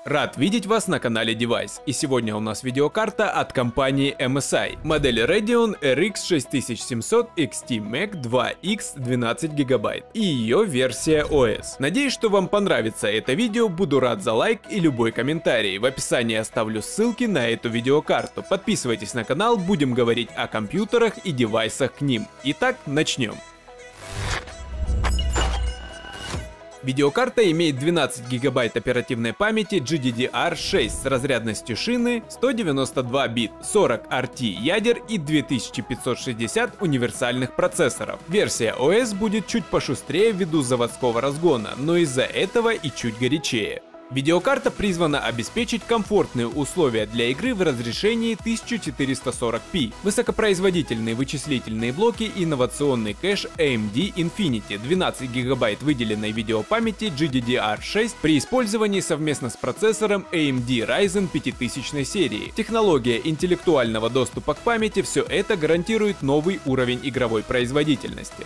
Рад видеть вас на канале Device, и сегодня у нас видеокарта от компании MSI, модель Radeon RX 6700 XT Mac 2X 12 ГБ и ее версия OS. Надеюсь, что вам понравится это видео, буду рад за лайк и любой комментарий. В описании оставлю ссылки на эту видеокарту. Подписывайтесь на канал, будем говорить о компьютерах и девайсах к ним. Итак, начнем. Видеокарта имеет 12 ГБ оперативной памяти GDDR6 с разрядностью шины 192 бит, 40 RT ядер и 2560 универсальных процессоров. Версия OS будет чуть пошустрее ввиду заводского разгона, но из-за этого и чуть горячее. Видеокарта призвана обеспечить комфортные условия для игры в разрешении 1440p, высокопроизводительные вычислительные блоки и инновационный кэш AMD Infinity, 12 ГБ выделенной видеопамяти GDDR6 при использовании совместно с процессором AMD Ryzen 5000 серии. Технология интеллектуального доступа к памяти — все это гарантирует новый уровень игровой производительности.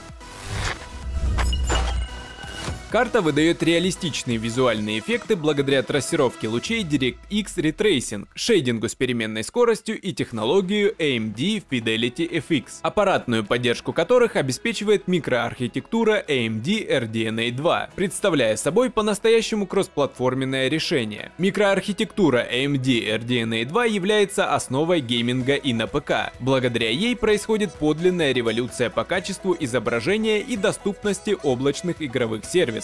Карта выдает реалистичные визуальные эффекты благодаря трассировке лучей DirectX Ray Tracing, шейдингу с переменной скоростью и технологию AMD Fidelity FX, аппаратную поддержку которых обеспечивает микроархитектура AMD RDNA 2, представляя собой по-настоящему кроссплатформенное решение. Микроархитектура AMD RDNA 2 является основой гейминга и на ПК. Благодаря ей происходит подлинная революция по качеству изображения и доступности облачных игровых сервисов.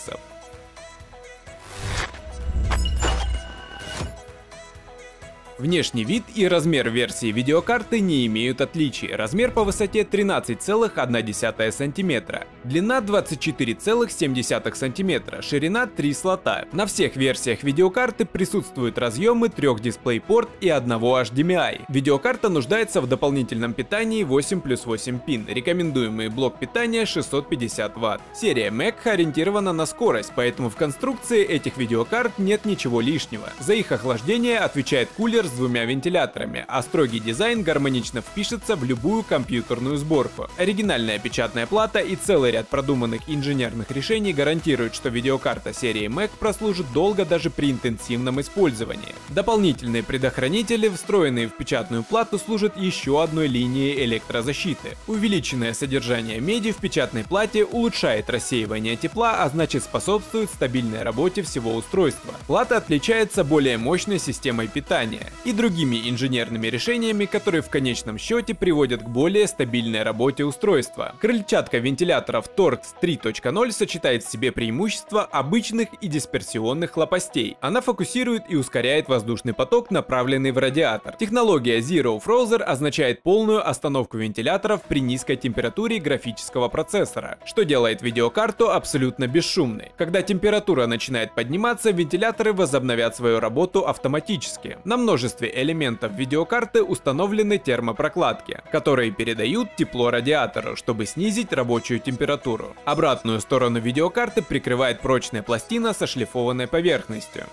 Внешний вид и размер версии видеокарты не имеют отличий. Размер по высоте 13,1 см, длина 24,7 см, ширина 3 слота. На всех версиях видеокарты присутствуют разъемы 3 DisplayPort и 1 HDMI. Видеокарта нуждается в дополнительном питании 8+8 пин, рекомендуемый блок питания 650 Вт. Серия Mac ориентирована на скорость, поэтому в конструкции этих видеокарт нет ничего лишнего. За их охлаждение отвечает кулер с 2 вентиляторами, а строгий дизайн гармонично впишется в любую компьютерную сборку. Оригинальная печатная плата и целый ряд продуманных инженерных решений гарантируют, что видеокарта серии Mac прослужит долго даже при интенсивном использовании. Дополнительные предохранители, встроенные в печатную плату, служат еще одной линией электрозащиты. Увеличенное содержание меди в печатной плате улучшает рассеивание тепла, а значит способствует стабильной работе всего устройства. Плата отличается более мощной системой питания и другими инженерными решениями, которые в конечном счете приводят к более стабильной работе устройства. Крыльчатка вентиляторов Torx 3.0 сочетает в себе преимущества обычных и дисперсионных лопастей. Она фокусирует и ускоряет воздушный поток, направленный в радиатор. Технология Zero Frozer означает полную остановку вентиляторов при низкой температуре графического процессора, что делает видеокарту абсолютно бесшумной. Когда температура начинает подниматься, вентиляторы возобновят свою работу автоматически. На множестве элементов видеокарты установлены термопрокладки, которые передают тепло радиатору, чтобы снизить рабочую температуру. Обратную сторону видеокарты прикрывает прочная пластина со шлифованной поверхностью.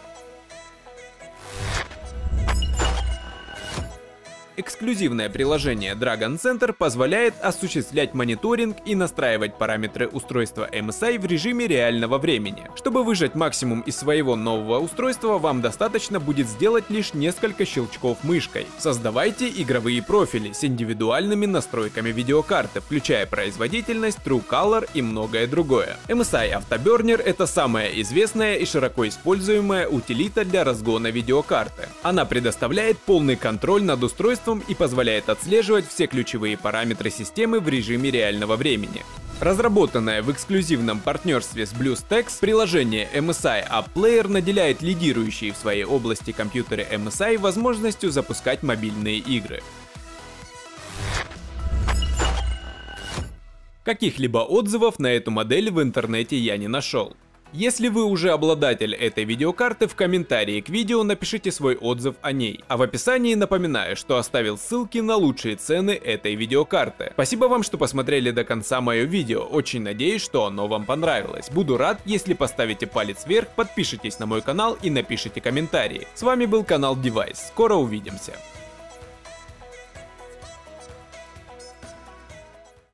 Эксклюзивное приложение Dragon Center позволяет осуществлять мониторинг и настраивать параметры устройства MSI в режиме реального времени. Чтобы выжать максимум из своего нового устройства, вам достаточно будет сделать лишь несколько щелчков мышкой. Создавайте игровые профили с индивидуальными настройками видеокарты, включая производительность, True Color и многое другое. MSI Afterburner — это самая известная и широко используемая утилита для разгона видеокарты. Она предоставляет полный контроль над устройством и позволяет отслеживать все ключевые параметры системы в режиме реального времени. Разработанное в эксклюзивном партнерстве с BlueStacks, приложение MSI App Player наделяет лидирующие в своей области компьютеры MSI возможностью запускать мобильные игры. Каких-либо отзывов на эту модель в интернете я не нашел. Если вы уже обладатель этой видеокарты, в комментарии к видео напишите свой отзыв о ней. А в описании напоминаю, что оставил ссылки на лучшие цены этой видеокарты. Спасибо вам, что посмотрели до конца мое видео, очень надеюсь, что оно вам понравилось. Буду рад, если поставите палец вверх, подпишитесь на мой канал и напишите комментарии. С вами был канал Device, скоро увидимся.